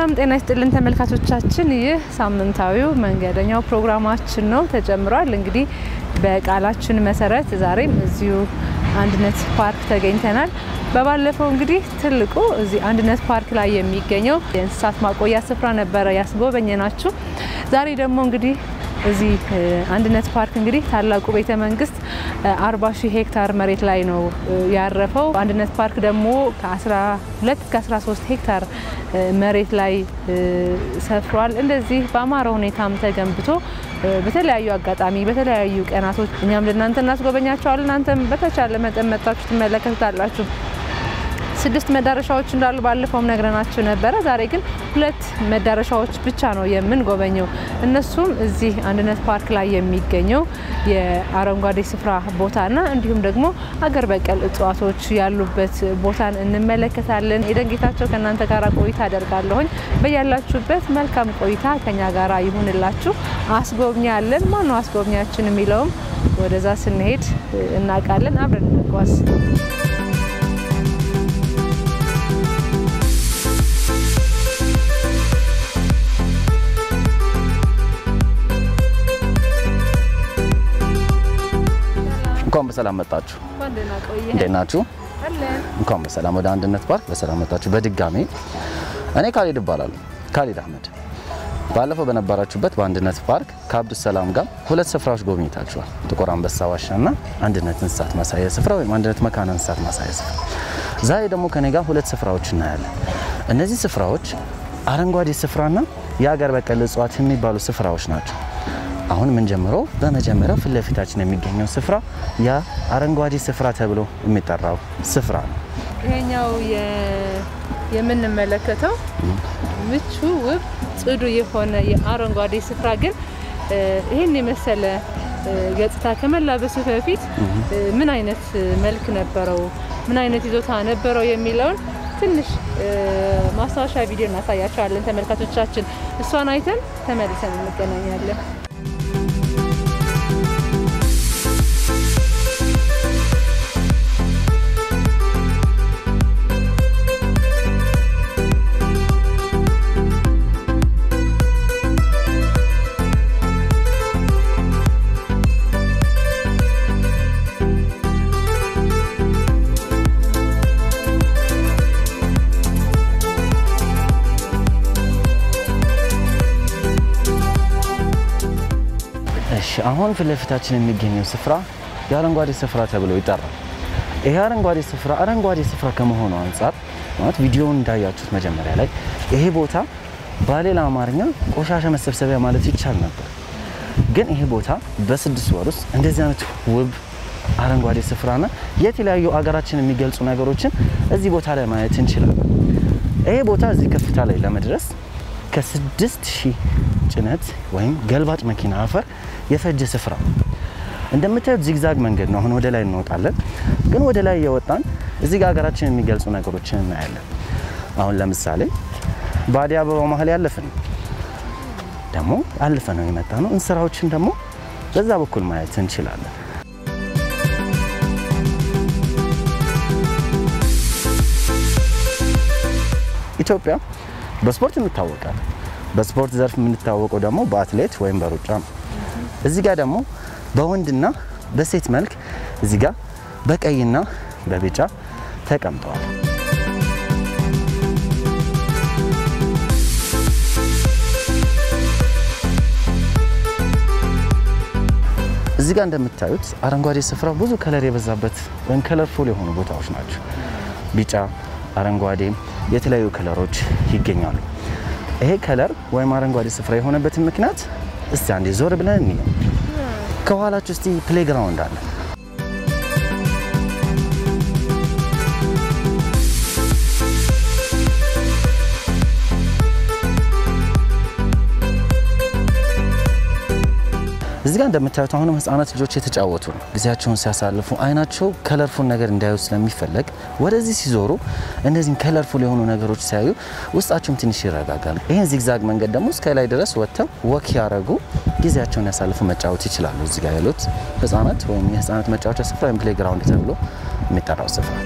ሰላም ጤና ይስጥልን ተመልካቾቻችን ይህ ሳምንታዊው መንገደኛው ፕሮግራማችን ነው ተጀምሯል እንግዲህ በቃላችን መሰረት ዛሬም እዚሁ አንድነት ፓርክ ተገኝተናል በባለፈው እንግዲህ ትልቁ እዚህ አንድነት ፓርክ ላይ የሚገኘው የእንስሳት ማቆያ ስፍራ ነበር ያስጎበኘናችሁ ዛሬ ደግሞ እንግዲህ እዚህ አንድነት ፓርክ እንግዲህ ታላቁ ቤተ መንግስት 40,000 ሄክታር መሬት ላይ ነው ያረፈው አንድነት ፓርክ ደግሞ ከ12 እስከ 13 ሄክታር መሬት ላይ ሰፍሯል እንደዚህ በአማራ ሁኔታም ተገንብቶ በተለያዩ አጋጣሚ በተለያዩ ቀናቶች እኛም ለእናንተ እናስጎበኛችኋለን እናንተም በተቻለ መጠን መጣችሁ ትመለከታላችሁ 6 መዳረሻዎች እንዳሉ ባለፈውም ነግረናችሁ ነበር ዛሬ ግን 2 መዳረሻዎች ብቻ ነው የምንጎበኘው እነሱም እዚህ አንድነት ፓርክ ላይ የሚገኘው የአረንጓዴ ስፍራ ቦታና እንዲሁም ደግሞ አገር በቀል እጽዋቶች ያሉበት ቦታን እንመለከታለን የደንጌታቸው ከናንተ ጋራ ቆይታ አደርጋለሁኝ በያላችሁበት መልካም ቆይታ ከኛ ጋራ ይሁንላችሁ አስጎብኛለን ማን ነው አስጎብኛችን የሚለውም ወደዛ ስንሄድ እናቃለን አብረን እንጓዝ እንኳን በሰላም መጣችሁ እንደናችሁ እንኳን በሰላም ወደ አንድነት ፓርክ በሰላም መጣችሁ በድጋሚ እኔ ካሊድ እባላለሁ ካሊድ አህመድ ባለፈው በነበራችሁበት በአንድነት ፓርክ ከአብዱ ሰላም ጋር 2 ስፍራዎች ጎብኝታችኋል ጥቁር አንበሳ ዋሻና አንድነት እንስሳት ማሳያ ስፍራ ወይ አንድነት መካነ እንስሳት ማሳያ ስፍራ ዛሬ ደግሞ ከኔ ጋር 2 ስፍራዎች እናያለን እነዚህ ስፍራዎች አረንጓዴ ስፍራና የአገር በቀል እጽዋት የሚባሉ ስፍራዎች ናቸው አሁን ምን ጀምሮ በመጀመሪያው ፍለፊታችን የሚገኘው ስፍራ ያ አረንጓዴ ስፍራ ተብሎ የሚጠራው ስፍራ ነው ይሄኛው የምንመለከተው ምቹ ውብ ጽዱ የሆነ የአረንጓዴ ስፍራ ግን ይሄን የመሰለ ገጽታ ከመላበሱ በፊት ምን አይነት መልክ ነበረው ምን አይነት ይዞታ ነበረው የሚለውን ትንሽ ማስታወሻ ቪዲዮ እናሳያችኋለን ተመልካቾቻችን እሷን አይተን ተመልሰን እንገናኛለን አሁን ፍለፊታችን የሚገኘው ስፍራ የአረንጓዴ ስፍራ ተብሎ ይጠራል ይሄ አረንጓዴ ስፍራ ከመሆኑ አንፃር ማለት ቪዲዮውን እንዳያችሁት መጀመሪያ ላይ ይሄ ቦታ ባሌላ አማርኛ ቆሻሻ መሰብሰቢያ ማለት ይቻል ነበር ግን ይሄ ቦታ በ6 ወር ውስጥ እንደዚህ አይነት ውብ አረንጓዴ ስፍራና የተለያዩ አገራችን የሚገልጹ ነገሮችን እዚህ ቦታ ላይ ማየት እንችላለን ይሄ ቦታ እዚህ ከፍታ ላይ ለመድረስ ከ6000 ጭነት ወይም ገልባጭ መኪና አፈር የፈጀ ስፍራ እንደምታዩት ዚግዛግ መንገድ ነው አሁን ወደ ላይ እንወጣለን ግን ወደ ላይ እየወጣን እዚህ ጋር ሀገራችን የሚገልጹ ነገሮችን እናያለን አሁን ለምሳሌ ባዲያ አበባ መሃል ያለፈን ደሞ አልፈ ነው የመጣነው እንስራዎችን ደሞ በዛ በኩል ማየት እንችላለን ኢትዮጵያ በስፖርት እንታወቃለን በስፖርት ዘርፍ የምንታወቀው ደግሞ በአትሌት ወይም በሩጫ ነው እዚህ ጋር ደግሞ በወንድና በሴት መልክ እዚህ ጋር በቀይና በቢጫ ተቀምጠዋል እዚህ ጋር እንደምታዩት አረንጓዴ ስፍራ ብዙ ከለር የበዛበት ወይም ከለርፉል የሆኑ ቦታዎች ናቸው ቢጫ አረንጓዴ የተለያዩ ከለሮች ይገኛሉ ይሄ ከለር ወይም አረንጓዴ ስፍራ የሆነበት ምክንያት እስቲ አንዴ ዞር ብለን እንየው ከኋላችሁ እስቲ ፕሌግራውንድ አለ እዚህ ጋር እንደምታዩት አሁን ህፃናት ልጆች የተጫወቱ ነው ጊዜያቸውን ሲያሳልፉ አይናቸው ከለርፉል ነገር እንዳይው ስለሚፈልግ ወደዚህ ሲዞሩ እነዚህ ከለርፉል የሆኑ ነገሮች ሲያዩ ውስጣቸውም ትንሽ ይረጋጋል ይሄን ዚግዛግ መንገድ ደግሞ እስከ ላይ ድረስ ወጥተው ወክ ያረጉ ጊዜያቸውን ያሳልፉ መጫወት ይችላሉ እዚህ ጋር ያሉት ህፃናት ወይም የህፃናት መጫወቻ ስፍራ ወይም ፕሌግራውንድ ተብሎ የሚጠራው ስፍራ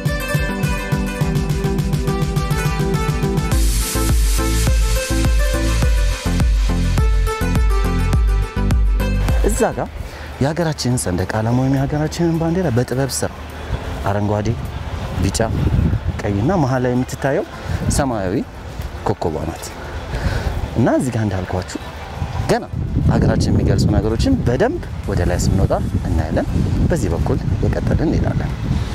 እዛ ጋር የሀገራችንን ሰንደቅ ዓላማ ወይም የሀገራችንን ባንዲራ በጥበብ ስራ አረንጓዴ ቢጫ ቀይና መሃል ላይ የምትታየው ሰማያዊ ኮከቧ ናት እና እዚህ ጋር እንዳልኳችሁ ገና ሀገራችን የሚገልጹ ነገሮችን በደንብ ወደ ላይ ስንወጣ እናያለን በዚህ በኩል የቀጠልን እንሄዳለን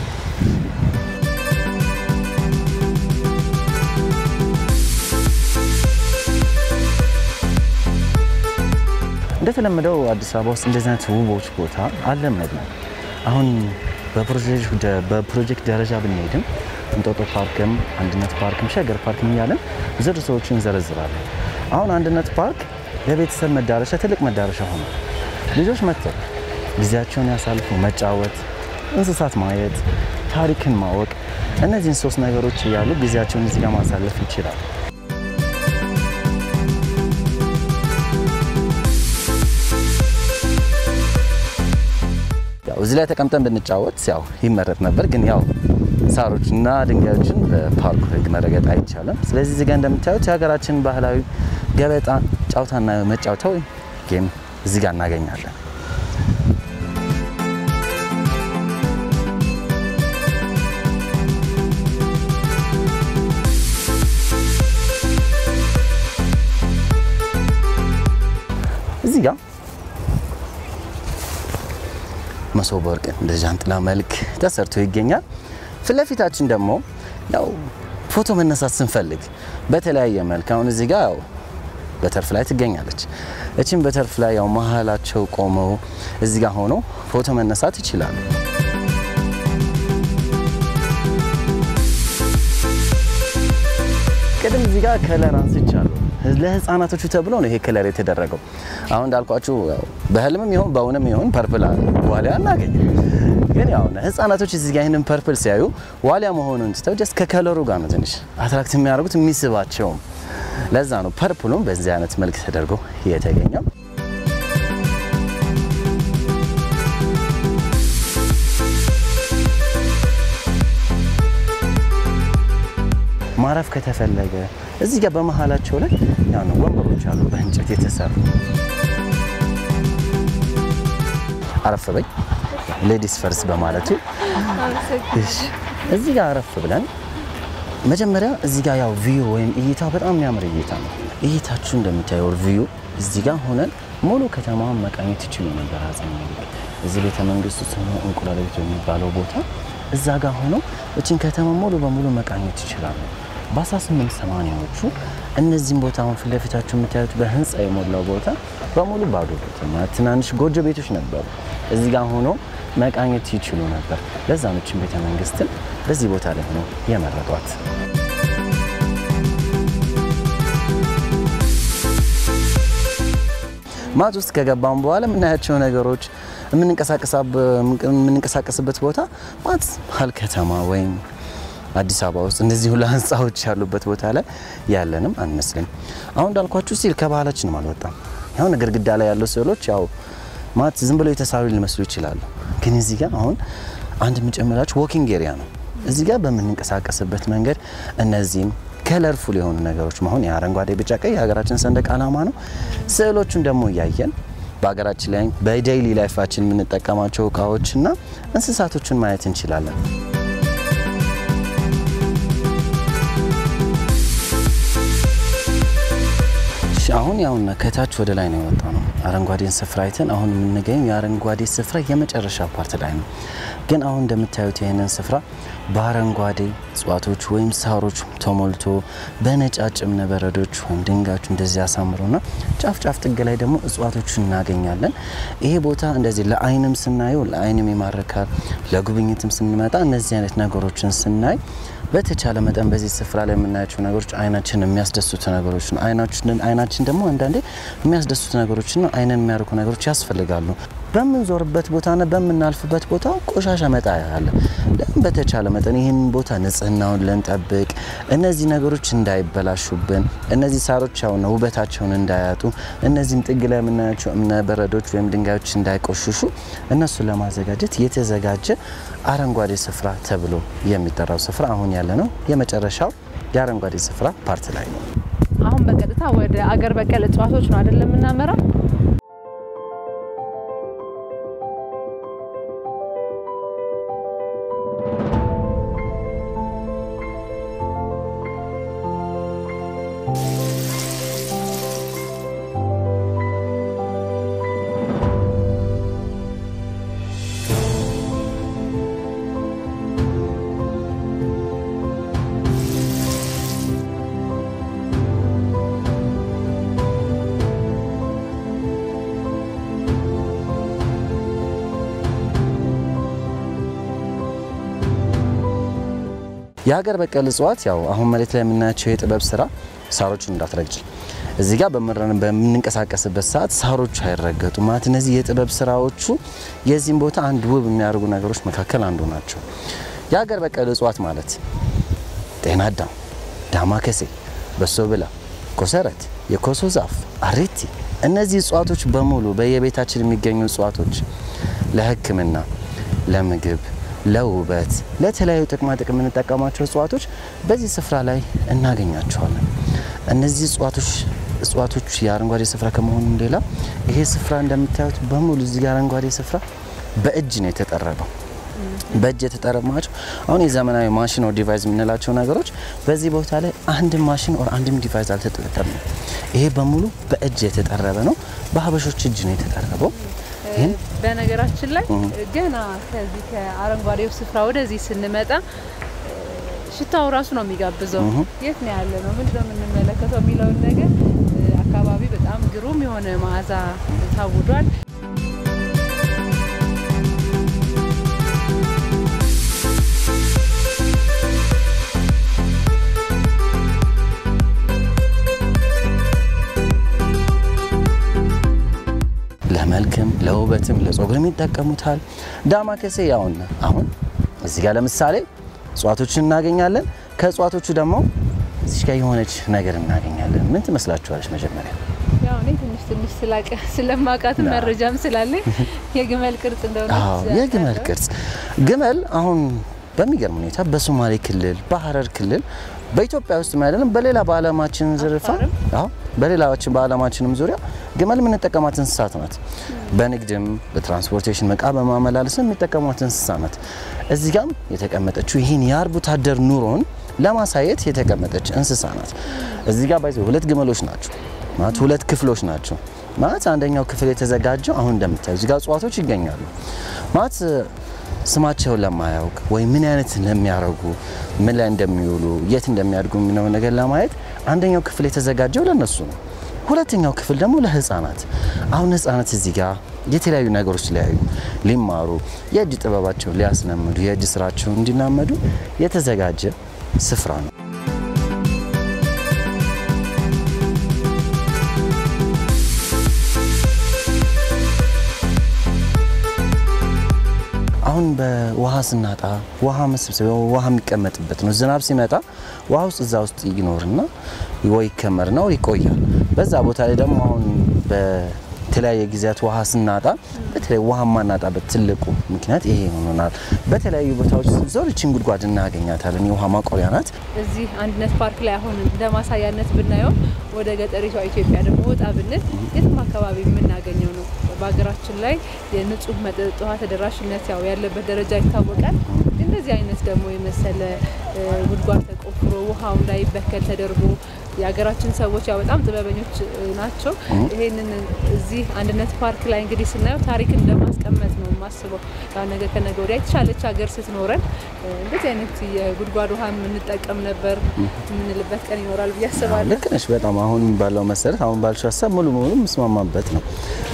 እንደተለመደው አዲስ አበባ ውስጥ እንደዚህ አይነት ውቦች ቦታ አልለመድንም አሁን በፕሮጀክት ደረጃ ብንሄድም እንጦጦ ፓርክም አንድነት ፓርክም ሸገር ፓርክም ያለን ዝርዝሮችን ዘረዝራለን አሁን አንድነት ፓርክ ለቤተሰብ መዳረሻ ትልቅ መዳረሻ ሆኖ ልጆች መጥተው ጊዜያቸውን ያሳልፉ መጫወት እንስሳት ማየት ታሪክን ማወቅ እነዚህን ሶስት ነገሮች ያሉ ጊዜያቸውን እዚህ ጋር ማሳለፍ ይችላል እዚህ ላይ ተቀምጠን ብንጫወት ያው ይመረጥ ነበር ግን ያው ሳሮችና ድንጋዮችን በፓርኩ ህግ መረገጥ አይቻልም ስለዚህ እዚህ ጋር እንደምታዩት የሀገራችን ባህላዊ ገበጣ ጫውታና መጫወቻው ጌም እዚህ ጋር እናገኛለን እዚህ ጋር መሶበ ወርቅ እንደ ጃንጥላ መልክ ተሰርቶ ይገኛል ፍለፊታችን ደግሞ ያው ፎቶ መነሳት ስንፈልግ በተለያየ መልክ አሁን እዚህ ጋር ያው በተርፍላይ ትገኛለች እቺን በተርፍላይ ያው መሃላቸው ቆመው እዚህ ጋር ሆኖ ፎቶ መነሳት ይችላሉ ቀደም እዚህ ጋር ከለር አንስቻለሁ ለህፃናቶቹ ተብሎ ነው ይሄ ከለር የተደረገው አሁን እንዳልኳችሁ በህልምም ይሁን በእውንም ይሁን ፐርፕል ዋሊያ እናገኝ ግን ያው ህፃናቶች እዚህ ጋር ይሄንን ፐርፕል ሲያዩ ዋሊያ መሆኑን ተው ጀስት ከከለሩ ጋር ነው ትንሽ አትራክት የሚያደርጉት የሚስባቸው ለዛ ነው ፐርፕሉም በዚህ አይነት መልክ ተደርጎ የተገኘው ማረፍ ከተፈለገ እዚህ ጋር በመሃላቸው ላይ ያው ወንበሮች አሉ በእንጨት የተሰሩ አረፍ በይ ሌዲስ ፈርስ በማለቱ እዚህ ጋር አረፍ ብለን መጀመሪያ እዚህ ጋር ያው ቪው ወይም እይታ በጣም የሚያምር እይታ ነው እይታችሁ እንደምታዩው ቪው እዚህ ጋር ሆነን ሙሉ ከተማውን መቃኘት ይችላል ነበር አዘኝ እዚህ ቤተ መንግስቱ ስሙ እንቁላል ቤት የሚባለው ቦታ እዛ ጋር ሆኖ እቺን ከተማ ሙሉ በሙሉ መቃኘት ይችላል በ1880ዎቹ እነዚህን ቦታውን ፍለፊታችሁ የምታዩት በህንጻ የሞላው ቦታ በሙሉ ባዶ ከተማ ትናንሽ ጎጆ ቤቶች ነበሩ እዚህ ጋር ሆኖ መቃኘት ይችሉ ነበር ለዛ ነው እቺን ቤተ መንግስትን በዚህ ቦታ ላይ ሆኖ የመረጧት ማት ውስጥ ከገባን በኋላ ምናያቸው ነገሮች የምንንቀሳቀስበት ቦታ ማት ሀል ከተማ ወይም አዲስ አበባ ውስጥ እንደዚህ ሁሉ ህንጻዎች ያሉበት ቦታ ላይ ያለንም አንመስልም አሁን እንዳልኳችሁ ሲል ከባህላችን ማለት ወጣ ያው ነገር ግዳ ላይ ያለው ስዕሎች ያው ማት ዝም ብለው የተሳሉ ሊመስሉ ይችላሉ ግን እዚህ ጋር አሁን አንድ ምጨመራችሁ ዎኪንግ ኤሪያ ነው እዚህ ጋር በመንቀሳቀስበት መንገድ እነዚህም ከለርፉል የሆኑ ነገሮች ማሁን የአረንጓዴ ቢጫ ቀይ የሀገራችን ሰንደቅ ዓላማ ነው ስዕሎቹን ደግሞ ያያየን በሀገራችን ላይ በዴይሊ ላይፋችን የምንጠቀማቸው እቃዎችና እንስሳቶችን ማየት እንችላለን አሁን ያውና ከታች ወደ ላይ ነው የወጣው ነው አረንጓዴን ስፍራ አይተን አሁን የምንገኘው የአረንጓዴ ስፍራ የመጨረሻ ፓርት ላይ ነው ግን አሁን እንደምታዩት ይሄንን ስፍራ በአረንጓዴ ጽዋቶች ወይም ሳሮች ተሞልቶ በነጫጭም ነበረዶች ወይም ድንጋዮች እንደዚህ ያሳምሩና ጫፍ ጥግ ላይ ደግሞ እጽዋቶችን እናገኛለን ይሄ ቦታ እንደዚህ ለአይንም ስናየው ለአይንም ይማርካል ለጉብኝትም ስንመጣ እነዚህ አይነት ነገሮችን ስናይ በተቻለ መጠን በዚህ ስፍራ ላይ የምናያቸው ነገሮች አይናችን የሚያስደስቱ ነገሮች ነው አይናችን ደግሞ አንዳንዴ የሚያስደስቱ ነገሮች ነው አይነን የሚያርኩ ነገሮች ያስፈልጋሉ በመንዞርበት ቦታና በመናልፍበት ቦታ ቆሻሻ መጣ ያለ በተቻለ መጠን ይሄን ቦታ ንጽህናውን ለንጠብቅ እነዚህ ነገሮች እንዳይበላሹብን እነዚህ ሳሮች ያውና ውበታቸውን እንዳያጡ እነዚህም ጥግ ላይ የምናያቸው ነበረዶች ወይም ድንጋዮች እንዳይቆሽሹ እነሱ ለማዘጋጀት የተዘጋጀ አረንጓዴ ስፍራ ተብሎ የሚጠራው ስፍራ አሁን ያለ ነው የመጨረሻው የአረንጓዴ ስፍራ ፓርት ላይ ነው አሁን በቀጥታ ወደ አገር በቀል እጽዋቶች ነው አይደለም እናመራ የሀገር በቀል እጽዋት ያው አሁን መሬት ላይ የምናያቸው የጥበብ ስራ ሳሮችን እንዳትረግጭ እዚህ ጋር በምንንቀሳቀስበት ሰዓት ሳሮቹ አይረገጡ ማለት እነዚህ የጥበብ ስራዎቹ የዚህን ቦታ አንድ ውብ የሚያደርጉ ነገሮች መካከል አንዱ ናቸው የሀገር በቀል እጽዋት ማለት ጤና አዳም ዳማከሴ በሶብላ ኮሰረት የኮሶ ዛፍ አሬቲ እነዚህ እጽዋቶች በሙሉ በየቤታችን የሚገኙ እጽዋቶች ለሕክምና ለምግብ ለውበት ለተለያዩ ጥቅማ ጥቅም እንጠቀማቸው እጽዋቶች በዚህ ስፍራ ላይ እናገኛቸዋለን እነዚህ እጽዋቶች የአረንጓዴ ስፍራ ከመሆኑ ሌላ ይሄ ስፍራ እንደምታዩት በሙሉ እዚህ ጋር አረንጓዴ ስፍራ በእጅ ነው የተጠረበው በእጅ የተጠረበማቸው አሁን የዘመናዊ ማሽን ኦር ዲቫይስ የምንላቸው ነገሮች በዚህ ቦታ ላይ አንድ ማሽን ኦር አንድም ዲቫይስ አልተጠቀምንም ይሄ በሙሉ በእጅ የተጠረበ ነው በሀበሾች እጅ ነው የተጠረበው በነገራችን ላይ ገና ከዚህ ከአረንጓዴው ስፍራ ወደዚህ ስንመጣ ሽታው ራሱ ነው የሚጋብዘው የት ነው ያለ ነው ምንድነው የምንመለከተው የሚለው ነገር አካባቢ በጣም ግሩም የሆነ መዓዛ ታውዷል ለመልክም ለውበትም ለጾግርም ይጠቀሙታል ዳማከሴ ያውና አሁን እዚህ ጋር ለምሳሌ እጽዋቶችን እናገኛለን ከእጽዋቶቹ ደግሞ እዚህ ጋር የሆነች ነገር እናገኛለን ምን ትመስላችኋለች መጀመሪያ ያው እኔ ትንሽ ስለማቃት መረጃም ስላለኝ የግመል ቅርጽ እንደሆነ የግመል ቅርጽ ግመል አሁን በሚገርም ሁኔታ በሶማሌ ክልል በሐረር ክልል በኢትዮጵያ ውስጥ ማለት በሌላ በአለማችን ዝርፋ በአለማችንም ዙሪያ ግመል ምን ተጠቀማት እንስሳት ናት በንግድም በትራንስፖርቴሽን መቃ በማመላለስ የሚጠቀሙት እንስሳት ናት እዚህ ጋር የተቀመጠችው ይሄን የአርብቶ አደር ኑሮን ለማሳየት የተቀመጠች እንስሳ ናት እዚህ ጋር ባይዘው ሁለት ግመሎች ናቸው ማለት ሁለት ክፍሎች ናቸው ማለት አንደኛው ክፍል የተዘጋጀው አሁን እንደምታዩ እዚህ ጋር እጽዋቶች ይገኛሉ ማለት ስማቸውን ለማያውቅ ወይ ምን አይነት እንደሚያረጉ ምን ላይ እንደሚውሉ የት እንደሚያድጉ ምንው ነገር ለማየት አንደኛው ክፍል የተዘጋጀው ለነሱ ነው ሁለተኛው ክፍል ደግሞ ለህፃናት አሁን ህፃናት እዚህ ጋር የተለያዩ ነገሮች ላይ ሊማሩ የእጅ ጥበባቸው ሊያስነምዱ የእጅ ስራቸው እንዲናመዱ የተዘጋጀ ስፍራ ነው አሁን በውሃ ስናጣ ውሃ መስብሰቢያው ውሃ የሚቀመጥበት ነው ዝናብ ሲመጣ ውሃ ውስጥ እዛ ውስጥ ይኖርና ወይ ከመርና ይቆያል በዛ ቦታ ላይ ደግሞ አሁን በተለያየ ጊዜያት ውሃ ስናጣ በተለይ ውሃ ማናጣበት ትልቁ ምክንያት ይሄ ሆኖናል በተለያዩ ቦታዎች ዞርችን ጉድጓድ እናገኛታለን የውሃ ማቆሪያ ናት እዚህ አንድነት ፓርክ ላይ አሁን እንደማሳያነት ብናየው ወደ ገጠሪቷ ኢትዮጵያ ደግሞ ወጣ ብንል የትም አካባቢ የምናገኘው ነው በአገራችን ላይ የንጹህ መጠጥ ውሃ ተደራሽነት ያው ያለበት ደረጃ ይታወቃል እንደዚህ አይነት ደግሞ የመሰለ ጉድጓድ ተቆፍሮ ውሃው ላይ በከል ተደርጎ የአገራችን ሰዎች ያው በጣም ጥበበኞች ናቸው ይሄንን እዚህ አንድነት ፓርክ ላይ እንግዲህ ስናየው ታሪክን ለማስቀመጥ ነው ማስበው ያ ነገር ከነገ ወዲያ የተሻለች ሀገር ስትኖረን እንደዚህ አይነት የጉድጓድ ውሃ እንጠቀም ነበር ምንልበት ቀን ይኖራል ብዬ አስባለሁ ልክ ነሽ በጣም አሁን ባለው መሰረት አሁን ባልሽው ሐሳብ ሙሉ መስማማበት ነው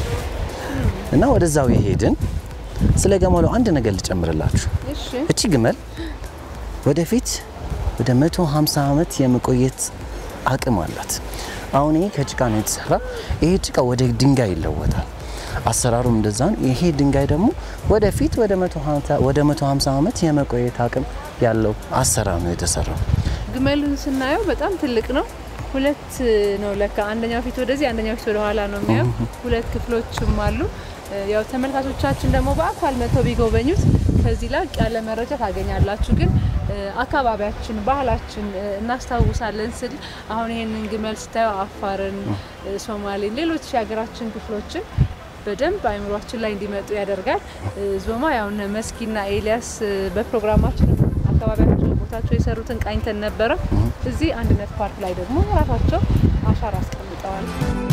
እና ወደዛው ይሄድን ስለ ገመሉ አንድ ነገር ልጨምርላችሁ እቺ ግመል ወደፊት ወደ 150 አመት የመቆየት አቅም አላት አሁን ይሄ ከጭቃ ነው የተሰራ ይሄ ጭቃ ወደ ድንጋይ ይለወጣል አሰራሩም እንደዛን ይሄ ድንጋይ ደግሞ ወደፊት ወደ 150 አመት የመቆየት አቅም ያለው አሰራር ነው የተሰራው ግመሉን ስናየው በጣም ትልቅ ነው ሁለት ነው ለካ አንደኛው ፊት ወደዚህ አንደኛው ፊት ወደ ኋላ ነው የሚያው ሁለት ክፍሎችም አሉ ያው ተመልካቾቻችን ደግሞ በአካል መተው ቢጎበኙት ከዚህ ላይ ያለ መረጃ ታገኛላችሁ ግን አካባቢያችን ባህላችን እናስታውሳለን ስል አሁን ይሄንን ግመል ስታዩ አፋርን ሶማሌን ሌሎች የሀገራችን ክፍሎችን በደንብ አይምሮአችን ላይ እንዲመጡ ያደርጋል ዞማ ያውነ መስኪና ኤሊያስ በፕሮግራማችን አካባቢያችን ቦታቸው የሰሩትን ቃኝተን ነበር እዚህ አንድነት ፓርክ ላይ ደግሞ ራሳቸው አሻራ አስቀምጠዋል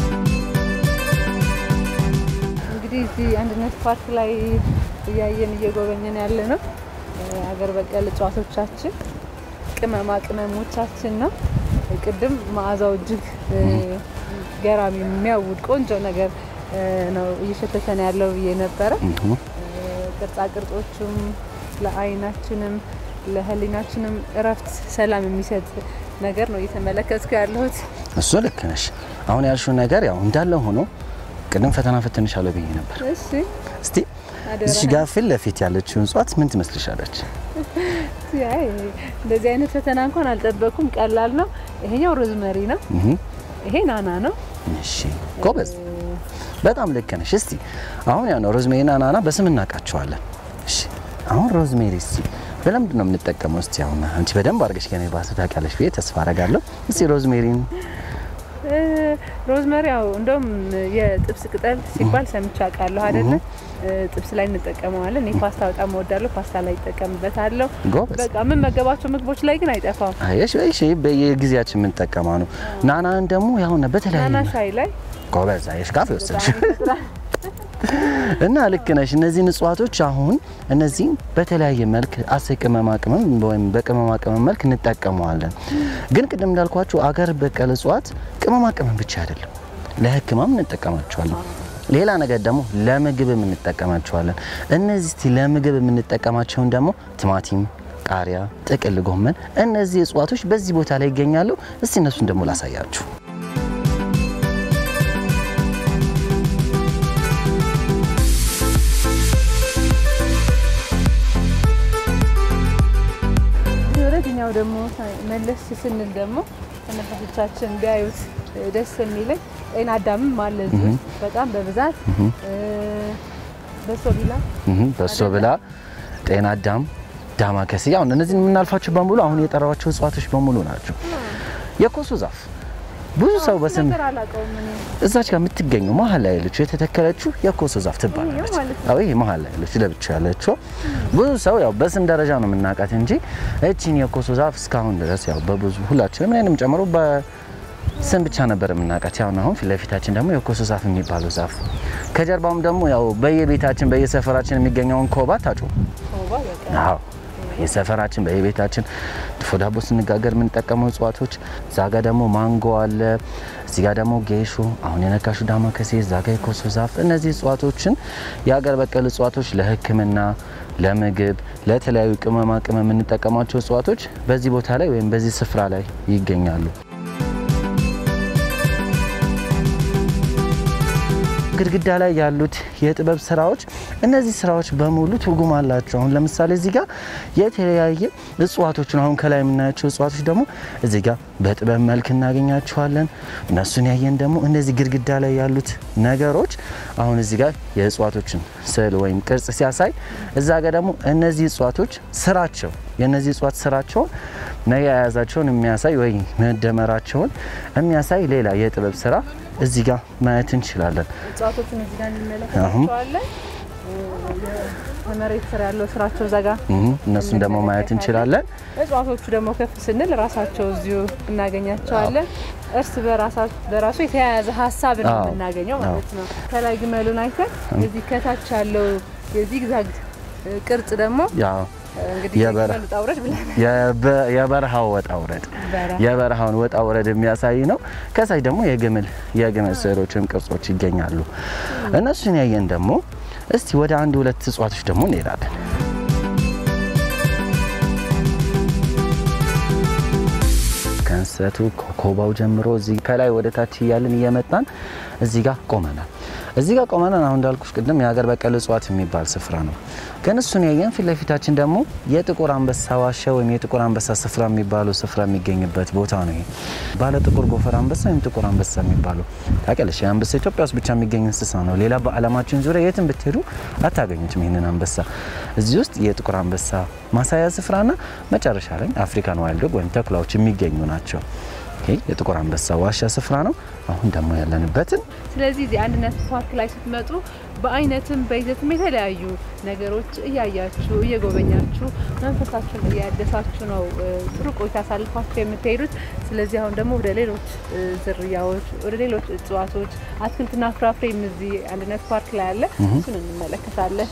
እንግዲህ እዚህ አንድነት ፓርክ ላይ ያየን እየጎበኘን ያለ ነው ሀገር በቀል እጽዋቶቻችን ቅመማ ቅመሞቻችን ነው ቅድም መዓዛው እጅግ ገራሚ የሚያውድ ቆንጆ ነገር ነው እየሸተተን ያለው የነበረ ቅርጻ ቅርጾቹም ለአይናችንም ለህሊናችንም እረፍት ሰላም የሚሰጥ ነገር ነው እየተመለከትኩ ያለሁት እሱ ልክ ነሽ አሁን ያልሽው ነገር ያው እንዳለ ሆኖ ቅድም ፈተና ፈተንሻለሁ ብዬ ነበር እሺ እስቲ እዚህ ጋር ፊት ለፊት ያለችው እንጽዋት ምን ትመስልሻለች ያይ እንደዚህ አይነት ፈተና እንኳን አልጠበኩም ቀላል ነው ይሄኛው ሮዝመሪ ነው ይሄ ናና ነው እሺ ጎበዝ በጣም ልክ ነሽ እስቲ አሁን ያ ነው ሮዝሜሪና ናና በስም እናቃቸዋለን እሺ አሁን ሮዝሜሪ እስቲ በለምድ ነው የምንጠቀመው እስቲ አሁን አንቺ በደንብ አርገሽ ከኔ ባሰ ታውቂያለሽ ብዬ ተስፋ አደርጋለሁ እስቲ ሮዝሜሪን ሮዝመሪው እንደም የጥብስ ቅጠል ሲባል ሰምቻለሁ አይደል ጥብስ ላይ እንጠቀመዋለን እኔ ፓስታ በጣም ወዳለሁ ፓስታ ላይ ተጠቀምበታለሁ በቃ ምን መገባቸው ምግቦች ላይ ግን አይጠፋም እሺ በየጊዜያችን ምን ተጠቀማ ነው ናናን ደግሞ ያውና በተለይ ናና ሻይ ላይ ጎበዝ አይሽ ካፌ ወሰድሽ እና ልክ ነሽ እነዚህ ንጽዋቶች አሁን እነዚህ በተለያየ መልክ አሰቅመማቅመም ወይም በቅመማቅመም መልክ እንጠቀመዋለን ግን ቅድም እንዳልኳችሁ አገር በቀል ንጽዋት ቅመማቅመም ብቻ አይደለም ለህክማም እንጠቀማቸዋለን ሌላ ነገር ደግሞ ለምግብም እንጠቀማቸዋለን እነዚህ ለምግብ እንጠቀማቸውን ደግሞ ቲማቲም ቃሪያ ጥቅል ጎመን እነዚህ ንጽዋቶች በዚህ ቦታ ላይ ይገኛሉ እስቲ እነሱን ደግሞ ላሳያችሁ ያው ደግሞ መለስ ስንል ደግሞ ተመልካቾቻችን ቢያዩት ደስ የሚለኝ ጤና አዳም ማለት ነው በጣም በብዛት በሶብላ ጤና አዳም ዳማከሴ ያው እነዚህን የምናልፋቸው በሙሉ አሁን የጠራዋቸው ንጽዋቶች በሙሉ ናቸው የኮሶ ዛፍ ብዙ ሰው በስም እዛች ጋር የምትገኘው መሃል ላይ ያለችው የተተከለችው የኮሶ ዛፍ ትባላለች አዎ ይሄ መሃል ላይ ያለችው ለብቻ ያለችው ብዙ ሰው ያው በስም ደረጃ ነው የምናቃት እንጂ እቺን የኮሶ ዛፍ እስካሁን ድረስ ያው በብዙ ሁላችንም እኔንም ጨምሮ በስም ብቻ ነበር የምናቃት ያው አሁን ፊትለፊታችን ደግሞ የኮሶ ዛፍ የሚባለው ዛፍ ከጀርባውም ደግሞ ያው በየቤታችን በየሰፈራችን የሚገኘውን ኮባ ታጩ አዎ የሰፈራችን በየቤታችን ፎዳቦ ስንጋገር ምን ተጠቀመው ንጽዋቶች ዛጋ ደግሞ ማንጎ አለ እዚህ ጋር ደግሞ ጌሾ አሁን የነካሹ ዳማከሴ ዛጋ የኮሶ ዛፍ እነዚህ ንጽዋቶችን ያገር በቀል ንጽዋቶች ለህክምና ለምግብ ለተለያዩ ቅመማ ቅመም እንጠቀማቸው ንጽዋቶች በዚህ ቦታ ላይ ወይም በዚህ ስፍራ ላይ ይገኛሉ ግድግዳ ላይ ያሉት የጥበብ ስራዎች እነዚህ ስራዎች በሙሉ ትርጉም አላቸው አሁን ለምሳሌ እዚህ ጋር የተለያየ ንጽዋቶችን አሁን ከላይ የምናያቸው ንጽዋቶች ደግሞ እዚህ ጋር በጥበብ መልክ እናገኛቸዋለን እነሱን ያየን ደግሞ እነዚህ ግድግዳ ላይ ያሉት ነገሮች አሁን እዚህ ጋር የንጽዋቶችን ስዕል ወይም ቅርጽ ሲያሳይ እዛ ጋር ደግሞ እነዚህ ንጽዋቶች ስራቸው የነዚህ ንጽዋት ስራቸውን ነያያዛቸውን የሚያሳይ ወይ መደመራቸውን የሚያሳይ ሌላ የጥበብ ስራ እዚህ ጋር ማየት እንችላለን ንጽዋቶችን እዚህ ጋር እንመለከታቸዋለን መሬት ስራ ያለው ስራቸው ዘጋ እነሱን ደግሞ ማየት እንችላለን ንጽዋቶቹ ደግሞ ከፍ ስንል ራሳቸው እዚሁ እናገኛቸዋለን እርስ በራሱ የተያያዘ ሐሳብ ነው እናገኘው ማለት ነው ከላይ ግመሉን አይተን እዚህ ከታች ያለው የዚግዛግ ቅርጽ ደግሞ ያው እንግዲህ የበረሃው ወጣ ውረድ የሚያሳይ ነው ከሳይ ደግሞ የግመል ስዕሎችም ቅርጾች ይገኛሉ እነሱን ያየን ደግሞ እስቲ ወደ አንድ ሁለት ንጽዋቶች ደግሞ እንሄዳለን ከንሰቱ ኮኮባው ጀምሮ እዚህ ከላይ ወደ ታች ያለን እየመጣን እዚህ ጋር ቆመናል አሁን እንዳልኩሽ ቅድም የሀገር በቀል ንጽዋት የሚባል ስፍራ ነው ግን እሱን ያየን ፊትለፊታችን ደግሞ የጥቁር አንበሳ ዋሻ ወይም የጥቁር አንበሳ ስፍራ የሚባለው ስፍራ የሚገኝበት ቦታ ነው ይሄ ባለ ጥቁር ጎፈር አንበሳ ወይም ጥቁር አንበሳ የሚባለው ታውቂያለሽ አንበሳ ኢትዮጵያ ውስጥ ብቻ የሚገኝ እንስሳ ነው ሌላ በአለማችን ዙሪያ የትም ብትሄዱ አታገኙትም ይሄንን አንበሳ እዚህ ውስጥ የጥቁር አንበሳ ማሳያ ስፍራና መጨረሻ ላይ አፍሪካን ዋይልድ ዶግ ወይም ተኩላዎች የሚገኙ ናቸው የጥቁር አንበሳ ዋሻ ስፍራ ነው አሁን ደግሞ ያለንበትን ስለዚህ እዚህ አንድነት ፓርክ ላይ ስትመጡ በአይነትም በይዘትም የተለያዩ ነገሮች እያያችሁ እየጎበኛችሁ መንፈሳችሁን እያደሳችሁ ነው ጥሩ ቆይታ አሳልፋችሁ የምትሄዱት ስለዚህ አሁን ደግሞ ወደ ሌሎች ዝርያዎች ወደ ሌሎች እጽዋቶች አትክልትና ፍራፍሬም እዚህ አንድነት ፓርክ ላይ አለ እሱን እንመለከታለን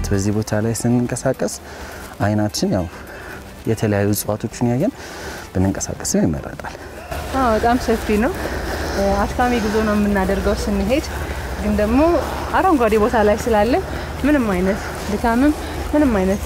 ማለት በዚህ ቦታ ላይ ስንንቀሳቀስ አይናችን ያው የተለያዩ እጽዋቶችን ያየን ብንንቀሳቀስ ይመረጣል። በጣም ሰፊ ነው። አስካሚ ጉዞ ነው የምናደርገው ስንሄድ ግን ደግሞ አረንጓዴ ቦታ ላይ ስላለ ምንም አይነት ድካምም ምንም አይነት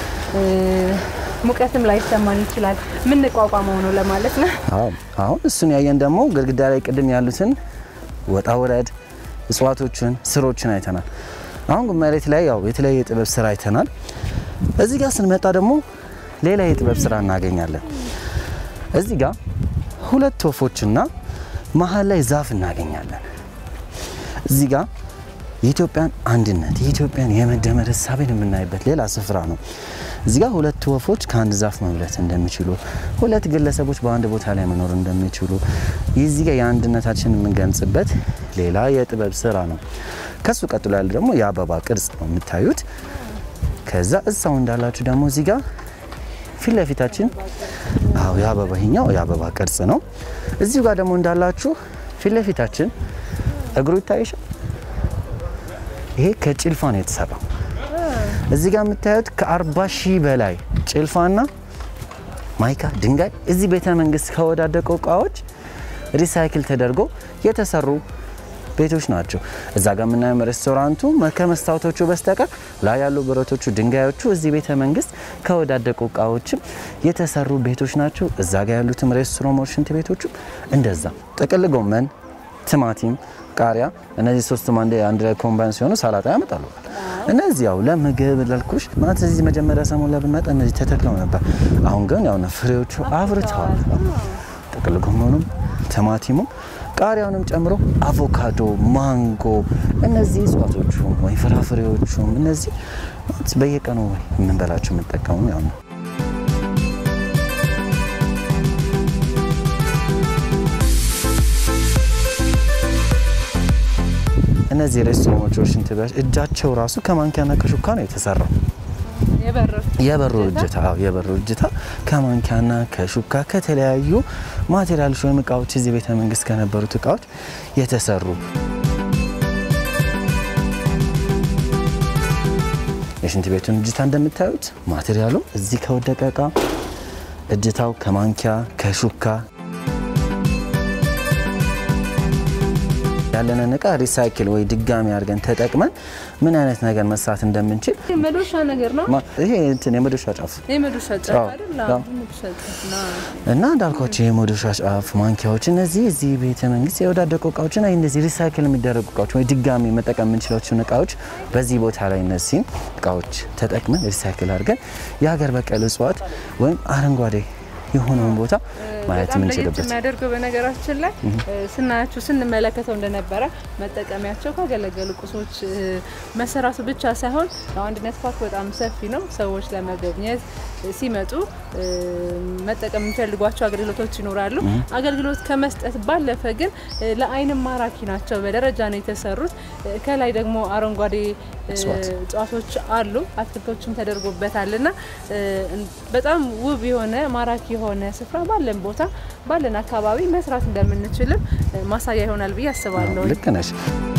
ሙቀትም ላይ ተማን ይችላል ምን ቋቋመው ነው ለማለት ነው። አሁን እሱን ያየን ደግሞ ግድግዳ ላይ ቅድም ያሉትን ወጣ ወረድ እጽዋቶችን ስሮችን አይተናል። አሁን መሬት ላይ ያው የተለያየ ጥበብ ስራ አይተናል። እዚህ ጋር ስንመጣ ደግሞ ሌላ የጥበብ ስራ እናገኛለን። እዚህ ጋር ሁለት ወፎችና መሃል ላይ ዛፍ እናገኛለን። እዚህ ጋር የኢትዮጵያን አንድነት የኢትዮጵያን የመደመር ሐሳብን የምናይበት ሌላ ስፍራ ነው። እዚህ ጋር ሁለት ወፎች ከአንድ ዛፍ መብለት እንደሚችሉ ሁለት ግለሰቦች በአንድ ቦታ ላይ መኖር እንደሚችሉ እዚህ ጋር የአንድነታችንን የምንገልጽበት ሌላ የጥበብ ስራ ነው። ከሱ ቀጥሎ ያለ ደግሞ የአበባ ቅርጽ ነው የምታዩት። ከዛ እዛው እንዳላችሁ ደግሞ እዚህ ጋር ፊት ለፊታችን የአበባኛው የአበባ ቅርጽ ነው። እዚህ ጋር ደግሞ እንዳላችሁ ፊት ለፊታችን እግሩ ይታይሻል። ይሄ ከጭልፋ ነው የተሰራው። እዚህ ጋር የምታዩት ከ40,000 በላይ ጭልፋና ማይካ ድንጋይ እዚህ ቤተ መንግስት ከወዳደቁ እቃዎች ሪሳይክል ተደርጎ የተሰሩ ቤቶች ናቸው። እዛ ጋር የምናየው ሬስቶራንቱ ከመስታወቶቹ በስተቀር ላይ ያሉ ብረቶቹ ድንጋዮቹ እዚህ ቤተ መንግስት ከወዳደቁ እቃዎች የተሰሩ ቤቶች ናቸው። እዛ ጋር ያሉትም ሬስቶራንቶች ሽንት ቤቶቹ እንደዛ ጥቅል ጎመን፣ ቲማቲም፣ ቃሪያ እነዚህ ሶስቱም አንድ ላይ ኮምባይን ሲሆኑ ሰላጣ ያመጣሉ። እነዚህ ያው ለምግብ ለልኩሽ ማለት እዚህ መጀመሪያ ሰሞን ላይ ብንመጣ እነዚህ ተተክለው ነበር። አሁን ግን ያው ፍሬዎቹ አፍርተዋል። ጥቅል ጎመኑም ቲማቲሙም ቃሪያውንም ጨምሮ አቮካዶ፣ ማንጎ እነዚህ እጽዋቶቹ ወይ ፍራፍሬዎቹ እነዚህ በየቀኑ የምንበላቸው የምንጠቀሙ ያው ነው። እነዚህ ሬስቶራንቶች እንትባሽ እጃቸው ራሱ ከማንኪያና ከሹካ ነው የተሰራው። የበሩ እጅታ ከማንኪያና ከሹካ ከተለያዩ ማቴሪያሎች ወይም እቃዎች እዚህ ቤተ መንግስት ከነበሩት እቃዎች የተሰሩ። የሽንት ቤቱን እጅታ እንደምታዩት ማቴሪያሉ እዚህ ከወደቀ እቃ እጅታው ከማንኪያ ከሹካ ያለንን እቃ ሪሳይክል ወይ ድጋሚ አድርገን ተጠቅመን ምን አይነት ነገር መስራት እንደምንችል የመዶሻ ነገር ነው። ይሄ የመዶሻ ጫፍ አይደል? እና እንዳልኳችሁ የመዶሻ ጫፍ ማንኪያዎች እነዚህ እዚህ ቤተ መንግስት የወዳደቁ እቃዎችና እነዚህ ሪሳይክል የሚደረጉ እቃዎች ወይ ድጋሚ መጠቀም የምንችላቸው እቃዎች በዚህ ቦታ ላይ እነዚህ እቃዎች ተጠቅመን ሪሳይክል አድርገን የሀገር በቀል እጽዋት ወይም አረንጓዴ የሆነውን ቦታ ማለት ምን ይችላል የሚያደርገው በነገራችን ላይ ስናያችሁ ስንመለከተው እንደነበረ መጠቀሚያቸው ካገለገሉ ቁሶች መሰራቱ ብቻ ሳይሆን አንድነት ፓርክ በጣም ሰፊ ነው። ሰዎች ለመጎብኘት ሲመጡ መጠቀም የሚፈልጓቸው አገልግሎቶች ይኖራሉ። አገልግሎት ከመስጠት ባለፈ ግን ለአይን ማራኪ ናቸው። በደረጃ ነው የተሰሩት። ከላይ ደግሞ አረንጓዴ እጽዋቶች አሉ፣ አትክልቶችም ተደርጎበታልና በጣም ውብ የሆነ ማራኪ የሆነ ስፍራ ባለን ቦታ ባለን አካባቢ መስራት እንደምንችልም ማሳያ ይሆናል ብዬ አስባለሁ። ልክ ነሽ።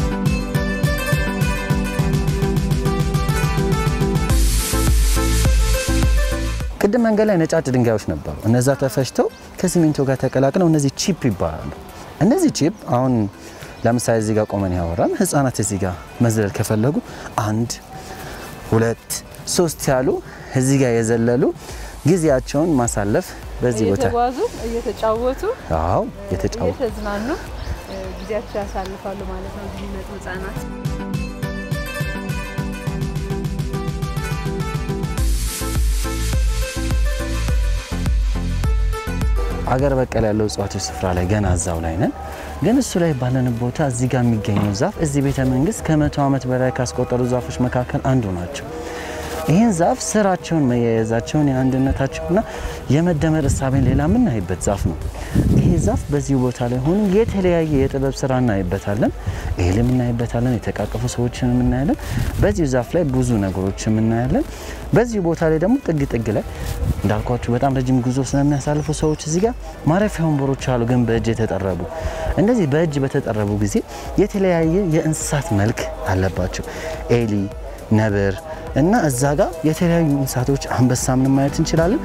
ቅድም መንገድ ላይ ነጫጭ ድንጋዮች ነበሩ። እነዛ ተፈሽተው ከሲሚንቶ ጋር ተቀላቅለው እነዚህ ቺፕ ይባላሉ። እነዚህ ቺፕ አሁን ለምሳሌ እዚህ ጋር ቆመን ያወራን ህፃናት እዚህ ጋር መዝለል ከፈለጉ 1 2 3 ያሉ እዚህ ጋር የዘለሉ ጊዜያቸውን ማሳለፍ በዚህ ቦታ እየተጫወቱ የተዝናኑ ጊዜያቸውን ያሳልፋሉ ማለት ነው። እዚህ የሚመጡ ህፃናት አገር በቀል ያለው እጽዋቶች ስፍራ ላይ ገና እዛው ላይ ነን። ግን እሱ ላይ ባለን ቦታ እዚህ ጋር የሚገኘው ዛፍ እዚህ ቤተ መንግስት ከ100 ዓመት በላይ ካስቆጠሩ ዛፎች መካከል አንዱ ናቸው። ይሄን ዛፍ ስራቸውን መያያዛቸውን የአንድነታቸውና የመደመር ሐሳብን ሌላ ምን አይበት ዛፍ ነው። ይሄ ዛፍ በዚህ ቦታ ላይ ሆኖ የተለያየ የጥበብ ስራ እናይበታለን። እህልም እናይበታለን፣ የተቃቀፉ ሰዎችን እናያለን። በዚህ ዛፍ ላይ ብዙ ነገሮችን እናያለን። በዚህ ቦታ ላይ ደግሞ ጥግ ላይ እንዳልኳችሁ በጣም ረጅም ጉዞ ስለሚያሳልፉ ሰዎች እዚህ ጋር ማረፊያ ወንበሮች አሉ፣ ግን በእጅ የተጠረቡ። እንደዚህ በእጅ በተጠረቡ ጊዜ የተለያየ የእንስሳት መልክ አለባቸው። ኤሊ፣ ነብር፣ እና እዛ ጋር የተለያዩ እንስሳቶች አንበሳም ማየት እንችላለን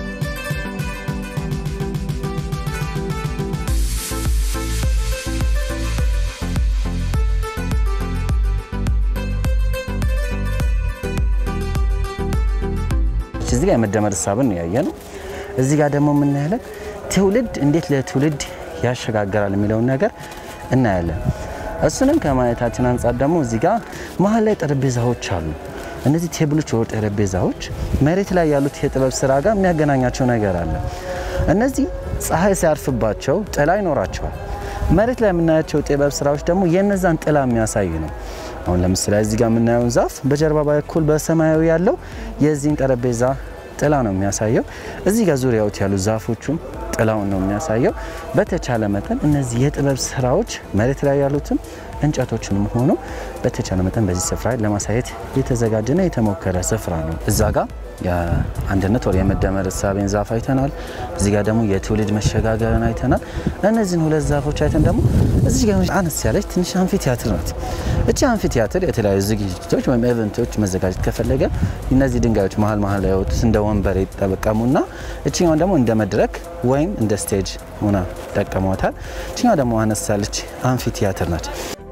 እዚህ ጋር መደመር ሐሳብን ያያየነው እዚህ ጋር ደግሞ ምን ያለ ትውልድ እንዴት ለትውልድ ያሸጋግራል የሚለው ነገር እናያለን እሱንም ከማየታችን አንፃር ደግሞ እዚህ ጋር መሃል ላይ ጠረጴዛዎች አሉ እነዚህ ቴብሎች ወር ጠረጴዛዎች መሬት ላይ ያሉት የጥበብ ስራ ጋር የሚያገናኛቸው ነገር አለ እነዚህ ፀሐይ ሲያርፍባቸው ጥላ ይኖራቸዋል መሬት ላይ የምናያቸው ጥበብ ስራዎች ደግሞ የነዛን ጥላ የሚያሳይ ነው አሁን ለምሳሌ እዚህ ጋር የምናየው ዛፍ በጀርባ በኩል በሰማያዊ ያለው የዚህን ጠረጴዛ ጥላ ነው የሚያሳየው እዚህ ጋር ዙሪያው ያሉ ዛፎቹም ጥላውን ነው የሚያሳየው በተቻለ መጠን እነዚህ የጥበብ ስራዎች መሬት ላይ ያሉትም እንጨቶችንም ሆኖ በተቻለ መጠን በዚህ ስፍራ ለማሳየት የተዘጋጀና የተሞከረ ስፍራ ነው እዛ ጋር የአንድነት ወር የመደመር ሐሳብን ዛፍ አይተናል እዚህ ጋር ደግሞ የትውልድ መሸጋገርን አይተናል እነዚህን ሁለት ዛፎች አይተን ደግሞ እዚህ ጋር አነስ ያለች ትንሽ አንፊ ቲያትር ናት እቺ አንፊ ቲያትር የተለያዩ ዝግጅቶች ወይም ኢቨንቶች መዘጋጀት ከፈለገ እነዚህ ድንጋዮች መሃል ላይ ወጥተው እንደ ወንበር ይተጠቀሙና እቺኛው ደግሞ እንደ መድረክ ወይም እንደ ስቴጅ ሆና ተጠቀሟታል እቺኛው ደግሞ አነስ ያለች አንፊ ቲያትር ናት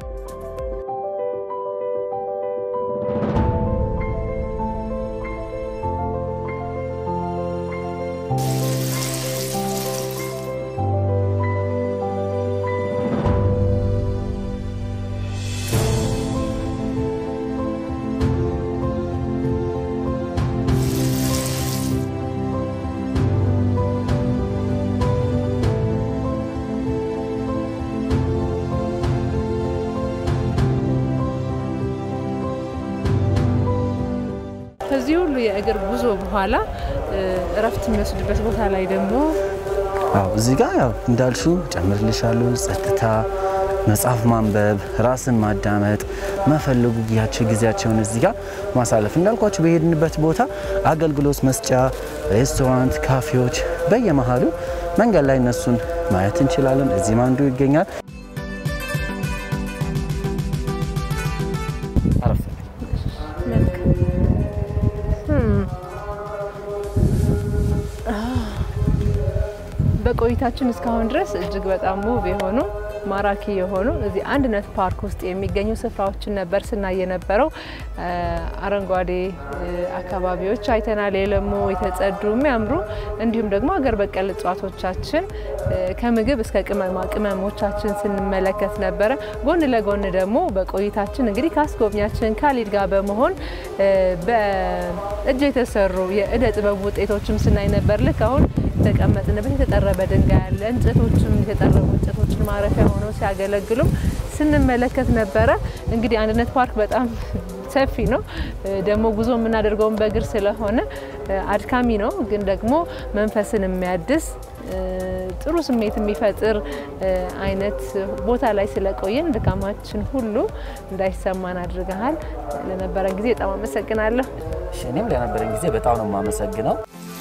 ከዚህ ሁሉ የእግር ጉዞ በኋላ እረፍት የሚወስድበት ቦታ ላይ ደግሞ እዚህ ጋር ያው እንዳልሹ ጨምርልሻለሁ ጸጥታ መጽሐፍ ማንበብ ራስን ማዳመጥ መፈልጉ ጊዜያቸውን እዚህ ጋር ማሳለፍ እንዳልኳችሁ በሄድንበት ቦታ አገልግሎት መስጫ ሬስቶራንት ካፌዎች በየመሃሉ መንገድ ላይ እነሱን ማየት እንችላለን እዚህ ማንዱ ይገኛል በቆይታችን እስካሁን ድረስ እጅግ በጣም ውብ የሆኑ ማራኪ የሆኑ እዚህ አንድነት ፓርክ ውስጥ የሚገኙ ስፍራዎችን ነበር ስናይ የነበረው አረንጓዴ አካባቢዎች አይተናል የለሙ የተጸዱ የሚያምሩ እንዲሁም ደግሞ አገር በቀል እጽዋቶቻችን ከምግብ እስከ ቅመሞቻችን ስንመለከት ነበር ጎን ለጎን ደግሞ በቆይታችን እንግዲህ ካስጎብኛችን ካሊድ ጋር በመሆን በእጅ የተሰሩ የእደ ጥበብ ውጤቶችም ስናይ ነበር ልክ አሁን ተቀመጥንበት የተጠረበ ድንጋይ ያለ እንጨቶችም የተጠረቡ እንጨቶችን ማረፊያ ሆነው ሲያገለግሉ ስንመለከት ነበር እንግዲህ አንድነት ፓርክ በጣም ሰፊ ነው ደግሞ ጉዞ የምናደርገው በእግር ስለሆነ አድካሚ ነው ግን ደግሞ መንፈስን የሚያድስ ጥሩ ስሜት የሚፈጥር አይነት ቦታ ላይ ስለቆየን ድካማችን ሁሉ እንዳይሰማን አድርገሃል ለነበረን ጊዜ በጣም አመሰግናለሁ እኔም ለነበረን ጊዜ በጣም ነው የማመሰግነው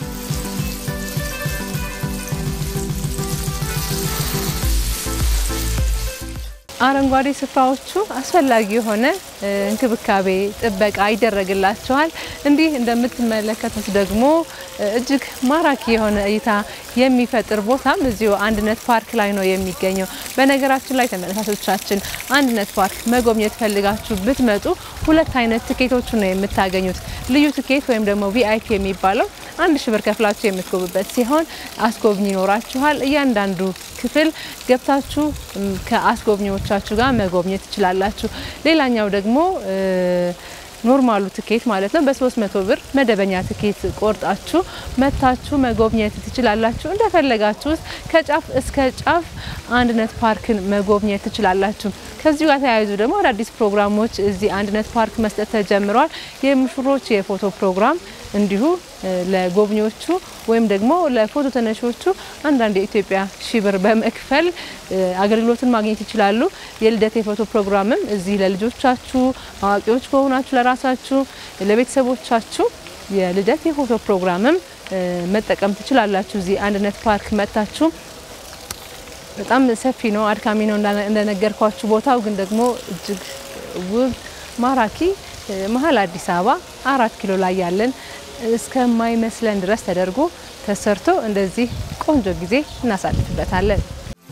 አረንጓዴ ስፍራዎቹ አስፈላጊ የሆነ እንክብካቤ ጥበቃ ይደረግላቸዋል እንዲህ እንደምትመለከቱት ደግሞ እጅግ ማራኪ የሆነ እይታ የሚፈጥር ቦታም እዚሁ አንድነት ፓርክ ላይ ነው የሚገኘው በነገራችን ላይ ተመልካቾቻችን አንድነት ፓርክ መጎብኘት ፈልጋችሁ ብትመጡ ሁለት አይነት ትኬቶች ነው የምታገኙት ልዩ ትኬት ወይም ደግሞ ቪአይፒ የሚባለው 1000 ብር ከፍላችሁ የምትጎብኙበት ሲሆን አስጎብኝ ይኖራችኋል እያንዳንዱ ክፍል ገብታችሁ ከአስጎብኚዎቻችሁ ጋር መጎብኘት ትችላላችሁ ሌላኛው ደግሞ ኖርማሉ ትኬት ማለት ነው በ300 ብር መደበኛ ትኬት ቆርጣችሁ መታችሁ መጎብኘት ትችላላችሁ እንደፈለጋችሁ ከጫፍ እስከ ጫፍ አንድነት ፓርክን መጎብኘት ትችላላችሁ ከዚህ ጋር ተያይዞ ደግሞ አዳዲስ ፕሮግራሞች እዚህ አንድነት ፓርክ መስጠት ተጀምሯል የምሽሮች የፎቶ ፕሮግራም እንዲሁ ለጎብኚዎቹ ወይም ደግሞ ለፎቶ ተነሾቹ አንዳንድ የኢትዮጵያ ሺብር በመክፈል አገልግሎትን ማግኘት ይችላሉ የልደት የፎቶ ፕሮግራምም እዚህ ለልጆቻችሁ አዋቂዎች ከሆናችሁ ለራሳችሁ ለቤተሰቦቻችሁ የልደት የፎቶ ፕሮግራምም መጠቀም ትችላላችሁ እዚህ አንድነት ፓርክ መጣችሁ በጣም ሰፊ ነው አድካሚ ነው እንደነገርኳችሁ ቦታው ግን ደግሞ እጅግ ውብ ማራኪ መሃል አዲስ አበባ 4 ኪሎ ላይ ያለን እስከማይመስለን ድረስ ተደርጎ ተሰርቶ እንደዚህ ቆንጆ ጊዜ እናሳልፍበታለን።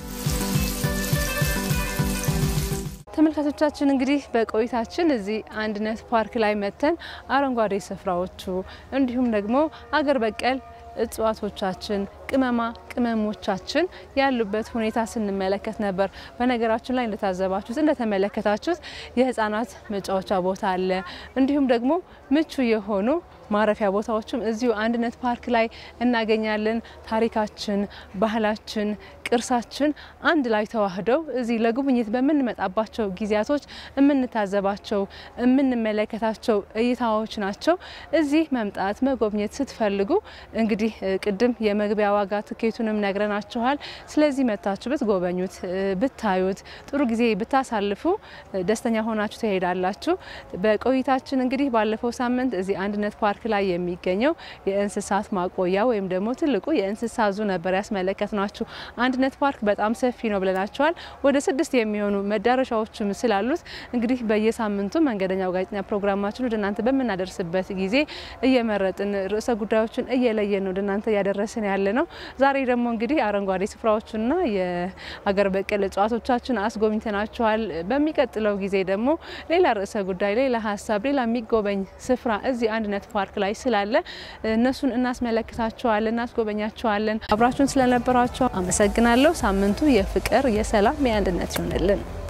ተመልካቾቻችን እንግዲህ በቆይታችን እዚህ አንድነት ፓርክ ላይ መተን አረንጓዴ ስፍራዎቹ እንዲሁም ደግሞ አገር በቀል እጽዋቶቻችን ቅመሞቻችን ያሉበት ሁኔታ ስንመለከት ነበር። በነገራችን ላይ እንደተመለከታችሁት የህፃናት መጫወቻ ቦታ አለ። እንዲሁም ደግሞ ምቹ የሆኑ ማረፊያ ቦታዎችም እዚሁ አንድነት ፓርክ ላይ እናገኛለን። ታሪካችን፣ ባህላችን፣ ቅርሳችን አንድ ላይ ተዋህደው እዚህ ለጉብኝት በመንመጣባቸው ጊዜያቶች የምንታዘባቸው የምንመለከታቸው እይታዎች ናቸው። እዚህ መምጣት መጎብኘት ስትፈልጉ እንግዲህ ቅድም የመግቢያ ዋጋ ትኬቱንም ነግረናችኋል። ስለዚህ መታችሁ ብትጎበኙት ብታዩት ጥሩ ጊዜ ብታሳልፉ ደስተኛ ሆናችሁ ትሄዳላችሁ። በቆይታችን እንግዲህ ባለፈው ሳምንት እዚህ አንድነት ፓርክ ላይ የሚገኘው የእንስሳት ማቆያ ወይም ደግሞ ትልቁ የእንስሳት ዙ ነበር ያስመለከትናችሁ። አንድነት ፓርክ በጣም ሰፊ ነው ብለናችኋል። ወደ 6 የሚሆኑ መዳረሻዎችም ስላሉት እንግዲህ በየሳምንቱ መንገደኛው ጋዜጠኛ ፕሮግራማችን ወደ እናንተ በመናደርስበት ጊዜ እየመረጥን ርዕሰ ጉዳዮችን እየለየን ነው ወደ እናንተ ያደረስን ያለነው። ዛሬ ደግሞ እንግዲህ አረንጓዴ ስፍራዎችና የአገር በቀል እጽዋቶቻችን አስጎብኝተናችኋል። በሚቀጥለው ጊዜ ደግሞ ሌላ ርዕሰ ጉዳይ ሌላ ሐሳብ ሌላ የሚጎበኝ ስፍራ እዚህ አንድነት ፓርክ ላይ ስላለ እነሱን እናስመለክታችኋለን እናስጎበኛችኋለን። አብራችሁን ስለነበራችሁ አመሰግናለሁ። ሳምንቱ የፍቅር የሰላም የአንድነት ይሁንልን።